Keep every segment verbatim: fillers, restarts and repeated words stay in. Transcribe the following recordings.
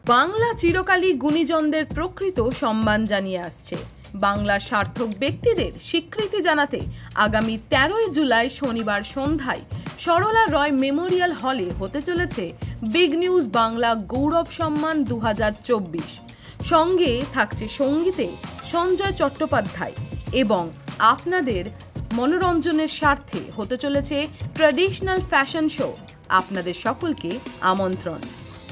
বাংলা চিরকালই গুণীজনদের প্রকৃত সম্মান জানিয়ে আসছে। বাংলার সার্থক ব্যক্তিদের স্বীকৃতি জানাতে আগামী তেরোই জুলাই শনিবার সন্ধ্যায় সরলা রয় মেমোরিয়াল হলে হতে চলেছে বিগ নিউজ বাংলা গৌরব সম্মান দু হাজার চব্বিশ। সঙ্গে থাকছে সঙ্গীতে সঞ্জয় চট্টোপাধ্যায় এবং আপনাদের মনোরঞ্জনের স্বার্থে হতে চলেছে ট্র্যাডিশনাল ফ্যাশন শো। আপনাদের সকলকে আমন্ত্রণ।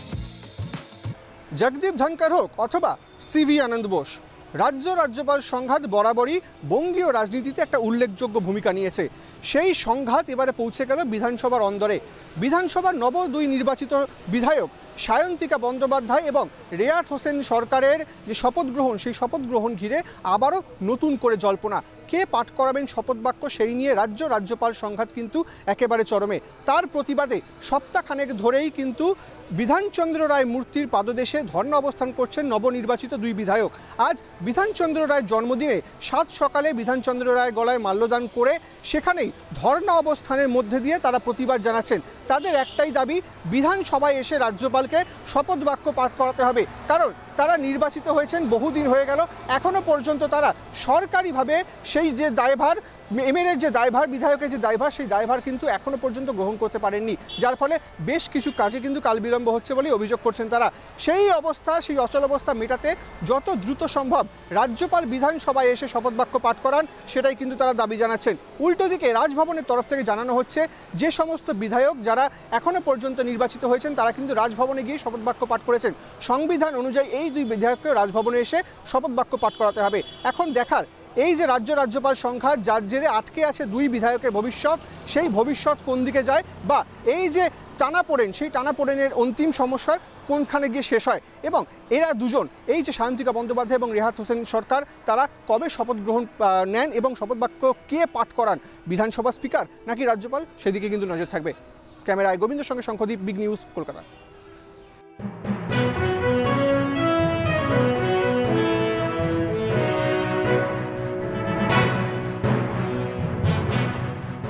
জগদীপ ধনকর হোক অথবা সিভি আনন্দ বোস, রাজ্য রাজ্যপাল সংঘাত বরাবরই বঙ্গীয় রাজনীতিতে একটা উল্লেখযোগ্য ভূমিকা নিয়েছে। সেই সংঘাত এবারে পৌঁছে গেল বিধানসভার অন্দরে। বিধানসভার নব দুই নির্বাচিত বিধায়ক সায়ন্তিকা বন্দ্যোপাধ্যায় এবং রেয়াত হোসেন সরকারের যে শপথ গ্রহণ, সেই শপথ গ্রহণ ঘিরে আবারও নতুন করে জল্পনা। কে পাঠ করাবেন শপথ বাক্য, সেই নিয়ে রাজ্য রাজ্যপাল সংঘাত কিন্তু একেবারে চরমে। তার প্রতিবাদে সপ্তাহখানেক ধরেই কিন্তু বিধানচন্দ্র রায় মূর্তির পাদদেশে ধর্ণা অবস্থান করছেন নবনির্বাচিত দুই বিধায়ক। আজ বিধানচন্দ্র রায়ের জন্মদিনে সাত সকালে বিধানচন্দ্র রায়ের গলায় মাল্যদান করে সেখানেই ধর্ণা অবস্থানের মধ্যে দিয়ে তারা প্রতিবাদ জানাচ্ছেন। তাদের একটাই দাবি, বিধানসভায় এসে রাজ্যপালকে শপথ বাক্য পাঠ করাতে হবে। কারণ তারা নির্বাচিত হয়েছেন, বহুদিন হয়ে গেল, এখনও পর্যন্ত তারা সরকারিভাবে সেই যে দায়ভার, এমএলএর যে দায়ভার, বিধায়কের যে দায়ভার, সেই দায়ভার কিন্তু এখনও পর্যন্ত গ্রহণ করতে পারেননি, যার ফলে বেশ কিছু কাজে কিন্তু কাল বিলম্ব হচ্ছে বলেই অভিযোগ করছেন তারা। সেই অবস্থা, সেই অচল অবস্থা মেটাতে যত দ্রুত সম্ভব রাজ্যপাল বিধানসভায় এসে শপথ বাক্য পাঠ করান, সেটাই কিন্তু তারা দাবি জানাচ্ছেন। উল্টো দিকে রাজভবনের তরফ থেকে জানানো হচ্ছে যে সমস্ত বিধায়ক যারা এখনও পর্যন্ত নির্বাচিত হয়েছেন তারা কিন্তু রাজভবনে গিয়ে শপথ বাক্য পাঠ করেছেন। সংবিধান অনুযায়ী এই দুই বিধায়ককে রাজভবনে এসে শপথ বাক্য পাঠ করাতে হবে। এখন দেখার এই যে রাজ্য রাজ্যপাল সংঘাত, যার জেরে আটকে আছে দুই বিধায়কের ভবিষ্যৎ, সেই ভবিষ্যৎ কোন দিকে যায়, বা এই যে টানাপোড়েন, সেই টানাপোড়েনের অন্তিম সমস্যার কোনখানে গিয়ে শেষ হয়, এবং এরা দুজন, এই যে সায়ন্তিকা বন্দ্যোপাধ্যায় এবং রেহাত হোসেন সরকার, তারা কবে শপথ গ্রহণ নেন এবং শপথ বাক্য কে পাঠ করান, বিধানসভা স্পিকার নাকি রাজ্যপাল, সেদিকে কিন্তু নজর থাকবে। ক্যামেরায় গোবিন্দের সঙ্গে শঙ্খদীপ, বিগ নিউজ, কলকাতা।